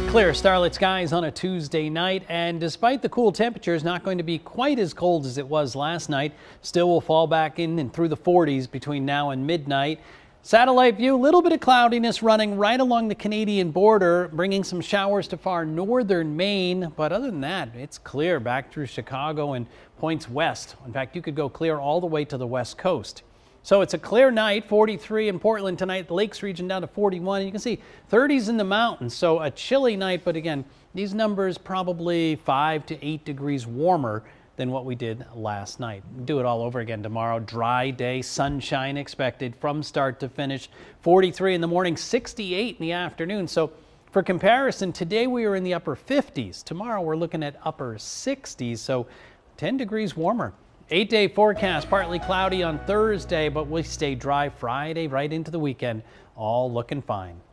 Clear starlit skies on a Tuesday night, and despite the cool temperatures, not going to be quite as cold as it was last night. Still will fall back in and through the 40s between now and midnight. Satellite view, a little bit of cloudiness running right along the Canadian border, bringing some showers to far northern Maine. But other than that, it's clear back through Chicago and points west. In fact, you could go clear all the way to the west coast. So it's a clear night, 43 in Portland tonight, the Lakes region down to 41. You can see 30s in the mountains, so a chilly night. But again, these numbers probably 5 to 8 degrees warmer than what we did last night. Do it all over again tomorrow. Dry day, sunshine expected from start to finish. 43 in the morning, 68 in the afternoon. So for comparison, today we are in the upper 50s. Tomorrow we're looking at upper 60s, so 10 degrees warmer. 8-day forecast, partly cloudy on Thursday, but we stay dry Friday right into the weekend. All looking fine.